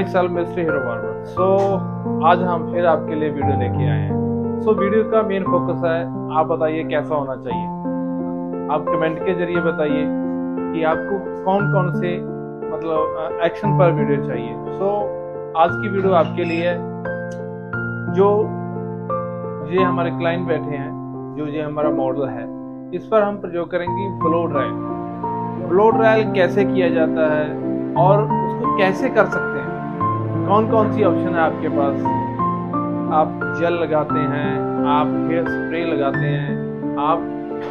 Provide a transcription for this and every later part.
My self mister hero barber. So आज हम फिर आपके लिए वीडियो लेके आए हैं। सो वीडियो का मेन फोकस है, आप बताइए कैसा होना चाहिए। आप कमेंट के जरिए बताइए कि आपको कौन कौन से मतलब एक्शन पर वीडियो चाहिए। सो आज की वीडियो आपके लिए है। जो ये हमारे क्लाइंट बैठे हैं, जो ये हमारा मॉडल है, इस पर हम प्रयोग करेंगे ब्लो ड्रायल। ब्लो ड्रायल कैसे किया जाता है और उसको कैसे कर सकते हैं, कौन कौन सी ऑप्शन है आपके पास। आप जेल लगाते हैं, आप हेयर स्प्रे लगाते हैं, आप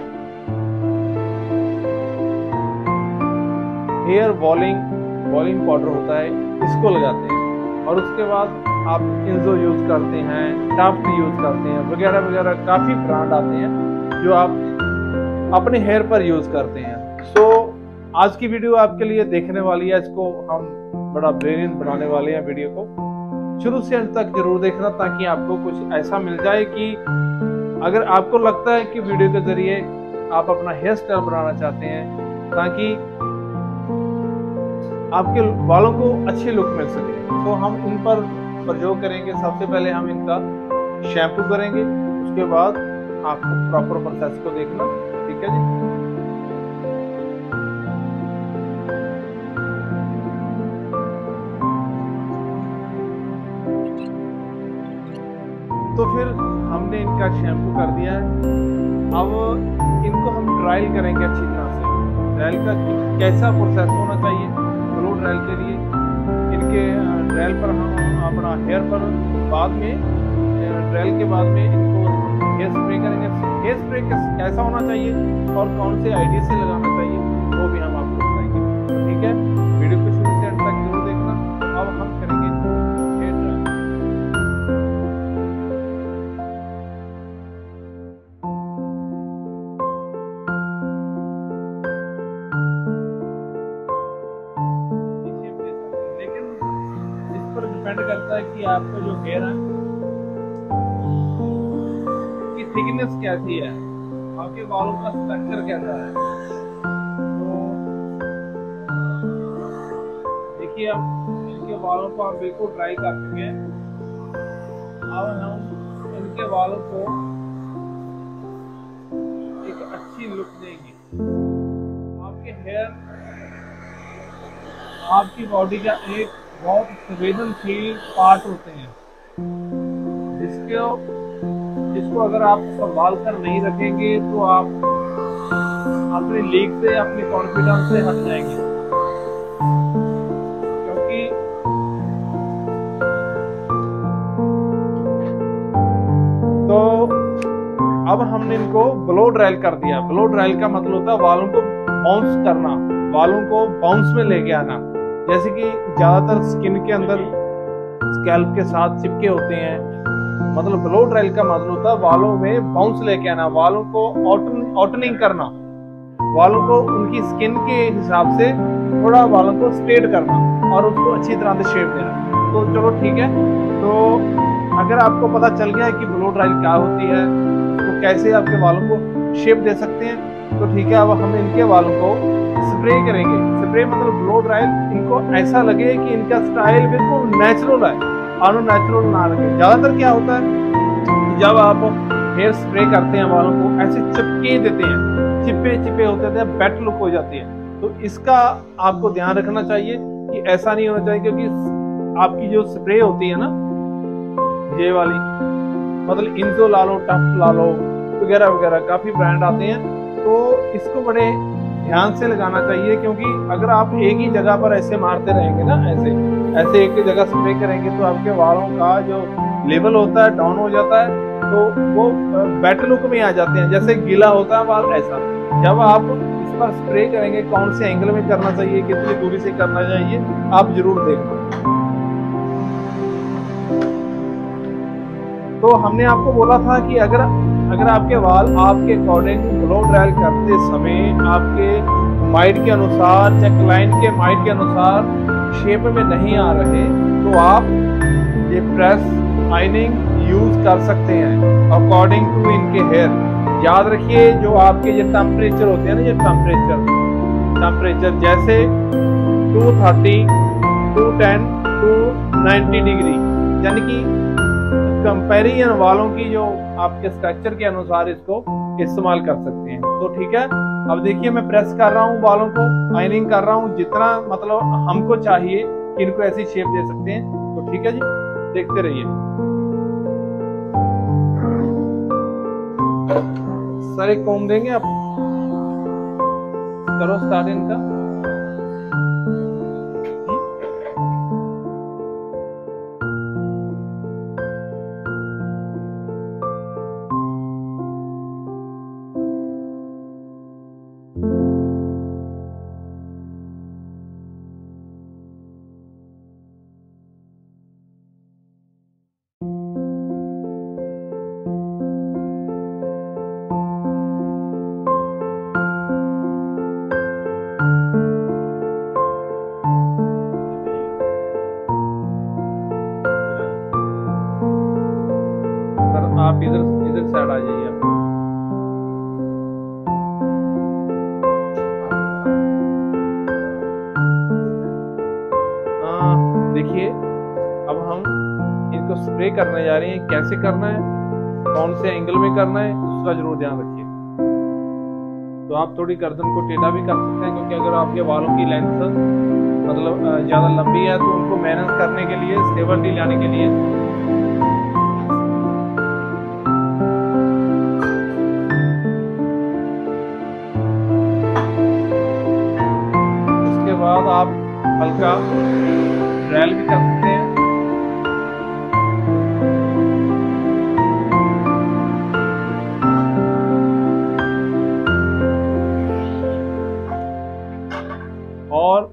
हेयर वॉलिंग पाउडर होता है, इसको लगाते हैं, और उसके बाद आप इंजो यूज करते हैं, टाफ्ट यूज करते हैं, वगैरह वगैरह काफी ब्रांड आते हैं जो आप अपने हेयर पर यूज करते हैं। सो आज की वीडियो आपके लिए देखने वाली है, इसको हम बड़ा ब्रिलियंट बनाने वाले हैं। वीडियो को शुरू से अंत तक जरूर देखना, ताकि आपको कुछ ऐसा मिल जाए कि अगर आपको लगता है कि वीडियो के जरिए आप अपना हेयर स्टाइल बनाना चाहते हैं, ताकि आपके बालों को अच्छी लुक मिल सके, तो हम इन पर प्रयोग करेंगे। सबसे पहले हम इनका शैम्पू करेंगे, उसके बाद आपको प्रॉपर प्रोसेस को देखना, ठीक है जी। तो फिर हमने इनका शैम्पू कर दिया है। अब इनको हम ड्राइल करेंगे अच्छी तरह से। ड्राइल का कैसा प्रोसेस होना चाहिए ब्लो ड्राइल के लिए, इनके ड्राइल पर हम अपना हेयर पर बाद में ड्राइल के बाद में इनको हेयर स्प्रे करेंगे। हेयर स्प्रे कैसा होना चाहिए और कौन से आईडी से लगाना चाहिए, वो भी हम आपको बताएंगे, ठीक है। वीडियो को शुरू से अंत तक जरूर देखना। अब हम करेंगे हेयर ड्राइल। डिपेंड करता है कि आपका जो हेयर है की थिकनेस कैसी है, आपके बालों का स्ट्रक्चर कैसा है। तो देखिए, अब इनके बालों को हम बिल्कुल ड्राई कर चुके हैं। अब हम इनके बालों को एक अच्छी लुक देंगे। आपके हेयर आपकी बॉडी का एक बहुत संवेदनशील पार्ट होते हैं, जिसको अगर आप संभाल कर नहीं रखेंगे तो आप अपनी लीक से, अपनी कॉन्फिडेंस से हट जाएंगे। क्योंकि तो अब हमने इनको ब्लो ड्राइल कर दिया। ब्लो ड्राइल का मतलब होता है बालों को बाउंस करना, बालों को बाउंस में लेके आना। जैसे कि ज्यादातर स्किन के अंदर स्कैल्प के साथ चिपके होते हैं, मतलब ब्लो ड्राइल का मतलब होता है बालों में बाउंस लेके आना, बालों को ऑटनिंग करना, बालों को उनकी स्किन के हिसाब से थोड़ा बालों को स्ट्रेट करना और उसको अच्छी तरह से शेप देना। तो चलो ठीक है। तो अगर आपको पता चल गया है कि ब्लो ड्राइल क्या होती है, तो कैसे आपके बालों को शेप दे सकते हैं, तो ठीक है। अब हम इनके बालों को स्प्रे करेंगे। स्प्रे मतलब ब्लो ड्राइल इनको ऐसा लगे कि इनका स्टाइल बिल्कुल नेचुरल है, अननेचुरल ना लगे। ज्यादातर क्या होता है, जब आप हेयर स्प्रे करते हैं बालों को ऐसे चिपके देते हैं, चिपे होते हैं, बेट लुक हो जाती है। तो इसका आपको ध्यान रखना चाहिए कि ऐसा नहीं होना चाहिए, क्योंकि आपकी जो स्प्रे होती है ना, ये वाली मतलब इंजो ला लो, टफ्ट ला लो, वगैरह वगैरह काफी ब्रांड आते हैं। तो इसको बड़े ध्यान से लगाना चाहिए, क्योंकि अगर आप एक ही जगह पर ऐसे मारते रहेंगे ना, ऐसे एक ही जगह स्प्रे करेंगे, तो आपके बालों का जो लेवल होता है डाउन हो जाता है, तो वो बेट लुक में आ जाते हैं, जैसे गीला होता है बाल ऐसा। जब आप इस पर स्प्रे करेंगे, कौन से एंगल में करना चाहिए, कितनी दूरी से करना चाहिए, आप जरूर देखना। तो हमने आपको बोला था कि अगर आपके बाल आपके अकॉर्डिंग ब्लो ड्राइल करते समय आपके माइंड के अनुसार या क्लाइंट के माइंड के अनुसार शेप में नहीं आ रहे, तो आप ये प्रेस आइनिंग यूज कर सकते हैं अकॉर्डिंग टू इनके हेयर। याद रखिए, जो आपके ये टेम्परेचर होते हैं ना, ये टेम्परेचर जैसे 230, 210 टू 90 डिग्री, यानी कि कंपेरिजन वालों की जो आपके स्ट्रक्चर के अनुसार इसको इस्तेमाल कर सकते हैं। तो ठीक है, अब देखिए मैं प्रेस कर रहा हूँ बालों को, आयनिंग कर रहा हूँ, जितना मतलब हमको चाहिए कि इनको ऐसी शेप दे सकते हैं। तो ठीक है जी, देखते रहिए। सर एक कॉम्ब देंगे आप, करो स्टार्ट इनका। आप इधर इधर साइड आ जाइए आप। देखिए अब हम इनको स्प्रे करने जा रहे हैं। कैसे करना है, कौन से एंगल में करना है, उसका जरूर ध्यान रखिए। तो आप थोड़ी गर्दन को टेढ़ा भी कर सकते हैं, क्योंकि अगर आपके बालों की लेंथ मतलब ज्यादा लंबी है तो उनको मैनेज करने के लिए, स्टेबिलिटी लाने के लिए बाद आप हल्का ड्राइल भी कर सकते हैं। और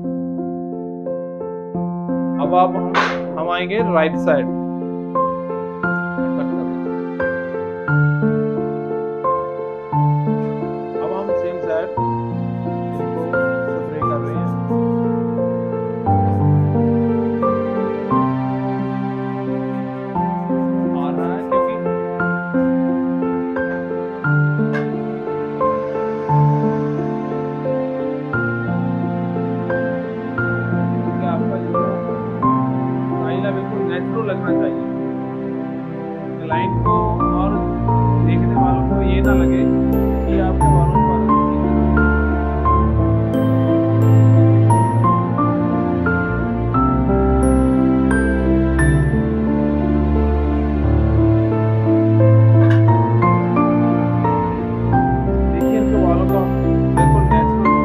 अब आप हम आएंगे राइट साइड। अब हम सेम साइड लगना चाहिए क्लाइंट को, और देखने वालों को ये ना लगे कि आपके बालों पर देखिए इनके बालों का बिल्कुल नेचुरल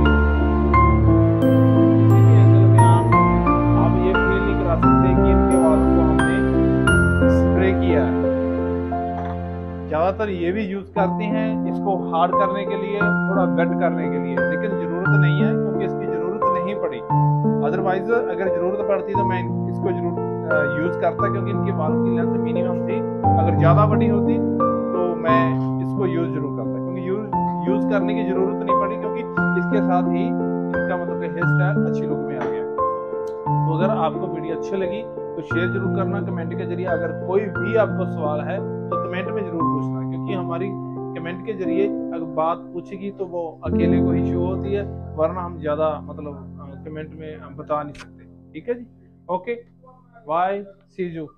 एंगल में आप ये फील नहीं करा सकते कि इनके बालों को हमने स्प्रे किया है। ज्यादातर ये भी यूज करते हैं इसको हार्ड करने के लिए, थोड़ा गट करने के लिए, लेकिन जरूरत नहीं है, क्योंकि इसकी जरूरत नहीं पड़ी। अदरवाइज अगर जरूरत पड़ती तो मैं इसको जरूर यूज करता, क्योंकि इनके बालों की लेंथ मिनिमम थी। अगर ज्यादा बड़ी होती तो मैं इसको यूज जरूर करता, क्योंकि यूज करने की जरूरत नहीं पड़ी, क्योंकि इसके साथ ही इनका मतलब हेयर स्टाइल अच्छी लुक में आ गया। तो अगर आपको वीडियो अच्छी लगी तो शेयर जरूर करना कमेंट के जरिए। अगर कोई भी आपको सवाल है तो कमेंट में जरूर पूछना, क्योंकि हमारी कमेंट के जरिए अगर बात पूछेगी तो वो अकेले को ही शो होती है, वरना हम ज्यादा मतलब कमेंट में बता नहीं सकते। ठीक है जी, ओके, बाय, सी यू।